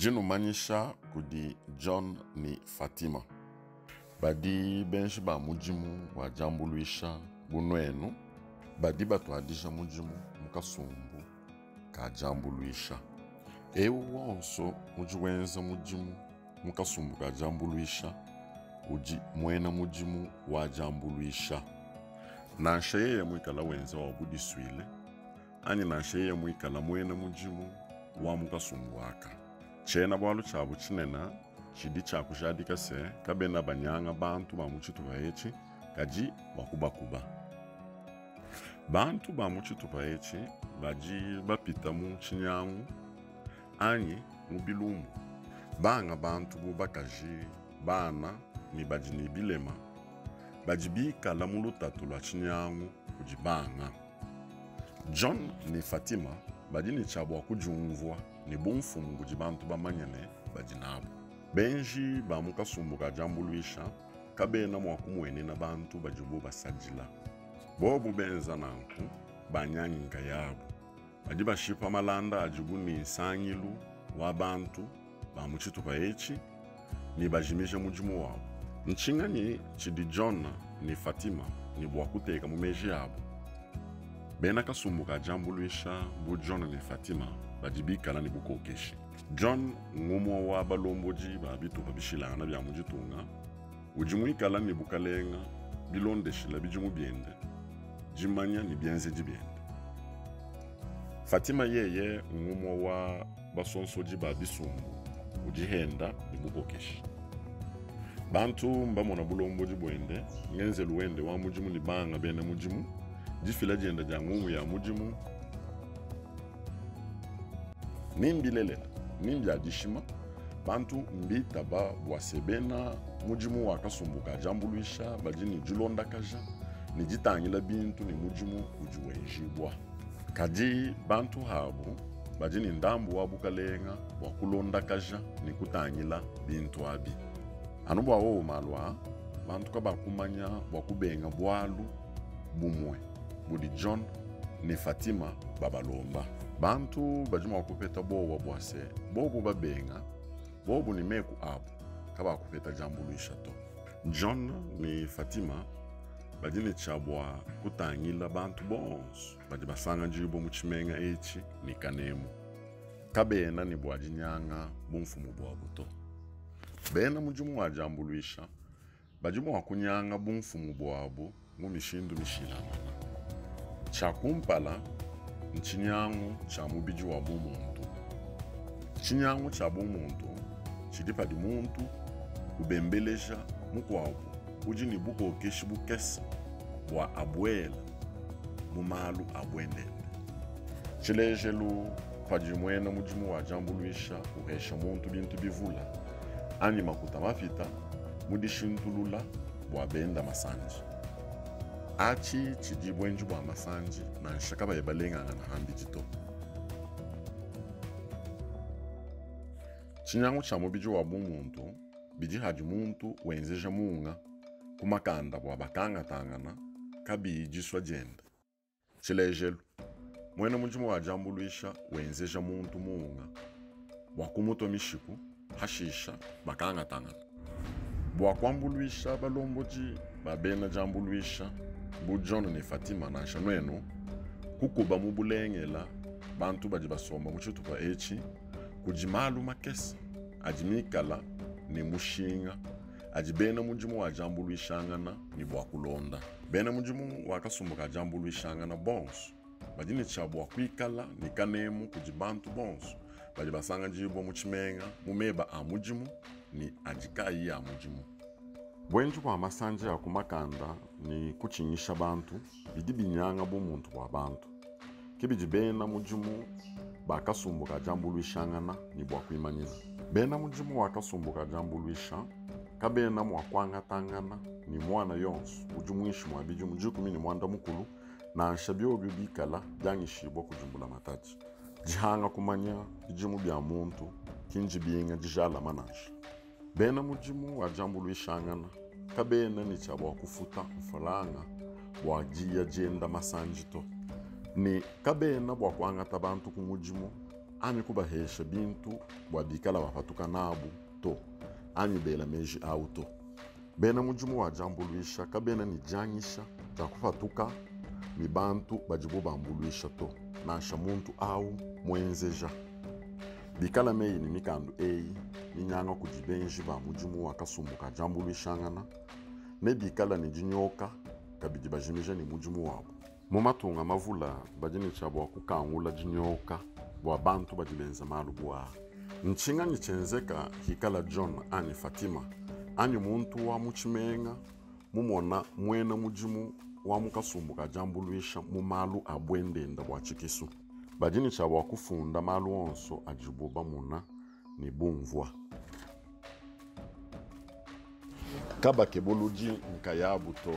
Jino manyisha kudi John ni Fatima. Badi benshi ba mujimu wa jambuluisha bunwenu. Badi batu adisha mujimu mukasumbu ka jambuluisha. Ewu wonso mujiwenza mujimu mukasumbu ka jambuluisha. Uji mwena mujimu wa jambuluisha. Na sheye mwikala wenza wa budi swile. Ani na sheye mwikala mwena mujimu wa mukasumbu waka. Chena bwalu chabu chinena chidi chakushadika se kabena banyanga bantu bamuchitu baechi kaji bakubakuba. Bantu bamuchitu baechi baji bapita mu chinyangu anyi mubilumu. Banga bantu bubakaji bana ni baji ni bilema. Baji bika la mulutatu la chinyangu kujibanga. John ni Fatima baji ni chabu wakujumvwa ni bumfumu kujibantu bamanyane bajinabu. Benji bamukasumbu ka jambuluisha kabena mwakumwene na bantu bajubu basajila. Bobu benza nanku banyanyinga yabu. Baji bashipa malanda ajubu ni sangilu wa bantu bamuchitu paechi ni bajimisha mujimu wabu. Nchinga ni chidi John ni Fatima ni bwakuteka mumeji yabu. Bena kasumbu ka jambuluisha bu John ni Fatima bajibika la ni bukokeshi. John ngumo wa balomboji babitu babishilana bya mujitunga. Ujimwikala ni bukalenga bilondeshila bijumu biende. Jimanya ni bienze jibiende. Fatima yeye ngumo wa basonsoji babisumbu. Ujihenda ni bukokeshi. Bantu mbamona bulomboji bwende ngenze luwende wa mujimu ni banga bene mujimu. Jifila jenda jangumu ya mujimu. Nimbilelela, nimbi adishima, bantu mbita ba bwasebena mujimu wakasumbuka jambuluisha bajini julonda kaja, ni jitangila bintu ni mujimu ujuwenjibwa. Kaji bantu habu, bajini ndambu wabukalenga, wakulonda kaja, ni kutangila bintu abi. Anubwa wou malwa, bantu kabakumanya wakubenga bwalu bumwe. Budi John ni Fatima babalomba. Bantu bajuma wakupeta bowa bwase. Bobu babenga. Bobu ni meku abu. Kaba wakupeta jambuluisha to. John ni Fatima bajini chabwa kutangila bantu bonsu. Bajibasanga jibo muchimenga echi ni kanemu. Kabena ni bwajinyanga bumfumu bwabuto. Bena mujumu wa jambuluisha. Bajuma wakunyanga bumfumu bwabu ngumishindu mishilamana. Chakumpala nchinyangu cha mubiji wa bumuntu. Chinyangu cha bumuntu chidipa di muntu ubembeleja mukwabu ujini buko okeshi bukesa wa abuela mumalu abwendende. Chilejelu pajimwena mujimu wa jambuluisha uhesha muntu bintu bivula ani makuta mafita mudishintulula wa benda masanji. Achi chidibwenju bwa masanji na nshakaba yebalenganga na hambi jito. Chinyangu cha mubiji wa bumuntu biji haji muntu wenzeja munga kumakanda bwa bakanga tangana kabiji swa jenda. Chilejelu mwena mujimu wa jambuluisha wenzeja muntu munga wakumuto mishiku hashisha bakanga tangana. Bwa kwambuluisha balomboji babena jambuluisha bu John ni Fatima na shanwenu kukuba mubulengela bantu bajibasomba muchitu pa echi kujimalu makesa ajimikala ni mushinga ajibena mujimu wa jambuluishangana ni bwakulonda. Bena mujimu wakasumbuka jambuluishangana bonsu bajini chabu wakwikala ni kanemu kujibantu bonsu bajibasanga jibo muchimenga mumeba amujimu ni ajikayi ya mujimu. Bwenju kwa masanje ya kumakanda ni kuchinyisha bantu bidi binyanga bumuntu wa bantu. Kibiji bena mujimu bakasumbuka jambuluishangana ni bwakuimanyiza. Bena mujimu wakasumbuka jambuluisha kabena mwakwanga tangana ni mwana yonsu ujumuishi mwabiji mujukumi ni mwanda mukulu na anshabio bibikala byangishibwa kujumbula mataji. Jihanga kumanya bijimu bya muntu kinji bienga jijala manasha. Bena mujimu wa jambuluishangana kabena ni chaba wakufuta mfalanga wajia jenda masanjito. Ni kabena wakuangata bantu kumujimu ani kubahesha bintu bwabikala bapatuka nabu to ani bela meji auto bena mujumu wa jambuluisha kabena ni janyisha jakufatuka ni bantu bajibu bambuluisha to nasha muntu au mwenzeja bikala meyi ni mikandu eyi ninyanga kujibenji ba mujumu wa kasumbuka jambuluisha ngana ne bikala ni jinyoka kabidi bajimija ni mujumu wabo mumatunga mavula bajini chabo kukangula jinyoka bwa bantu bajibenza malu bwa nchinga nichenzeka hikala John ani Fatima ani muntu wa muchimenga mumona mwena mujimu wa mukasumbuka jambuluisha mumalu abwendenda bwa chikisu bajini chabo kufunda malu onso ajibuba muna ni bumvwa kaba kebuluji nkayabu to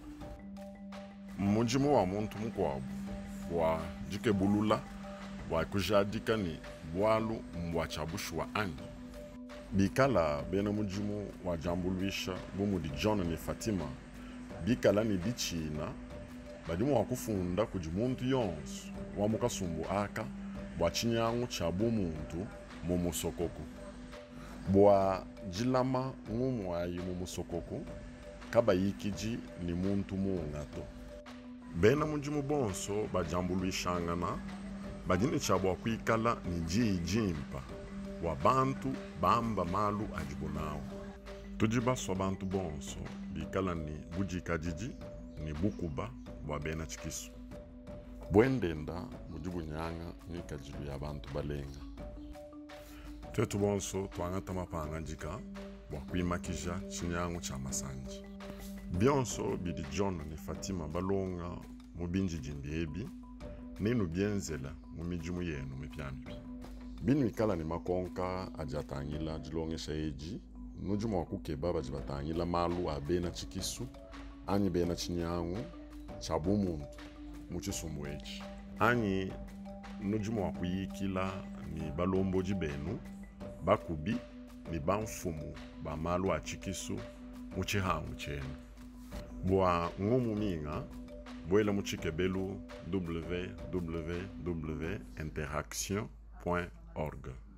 mujimu wa muntu mukwabu wa jike bulula wa kujadika ni bwalu mwachabushwa ani bikala bena mujimu wa jambuluisha bumu di John ni Fatima bikala ni bichina badimu wa kufunda kujimuntu yonsu wa mukasumbu aka bwa chinyangu cha bumuntu mumusokoku bwa jilama ngumu ayi mumusokoku kaba yikiji ni muntu muungato bena mujimu bonso bajambuluisha ngana bajini chabwa kuikala ni jimpa wa bantu bamba malu ajibunawo tujibaswa bantu bonso bikala ni bujika jiji ni bukuba bwa bena chikisu bwendenda mujibu nyanga ni kajilu ya bantu balenga tetu bonso tuangata mapanga jika bwa kuimakija chinyangu cha masanji bionso bidi John ni Fatima balonga mubinji jindiebi ninu bienzela mumijumu yenu mipyami binu ikala ni makonka ajatangila jilongesha eji nujumu wakukeba bajibatangila malu abena chikisu ani bena chinyangu chabu muntu muchisumbu eji ani nujumu wakuyikila ni balomboji benu bakubi ni banfumu ba malu a chikisu muchihangu chenu bwa ngumu minga bwela muchikebelu www.interaction.org